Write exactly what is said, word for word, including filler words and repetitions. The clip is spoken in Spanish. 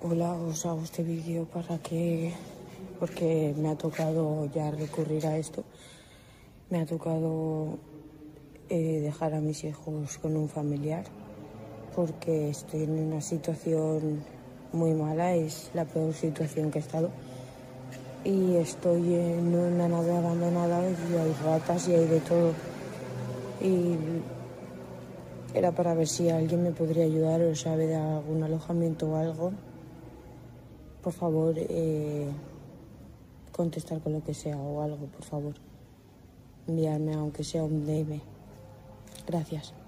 Hola, os hago este vídeo para que, porque me ha tocado ya recurrir a esto. Me ha tocado eh, dejar a mis hijos con un familiar porque estoy en una situación muy mala, es la peor situación que he estado. Y estoy en una nave abandonada y hay ratas y hay de todo. Y era para ver si alguien me podría ayudar o sabe de algún alojamiento o algo. Por favor, eh, contestar con lo que sea o algo, por favor. Enviarme aunque sea un D M. Gracias.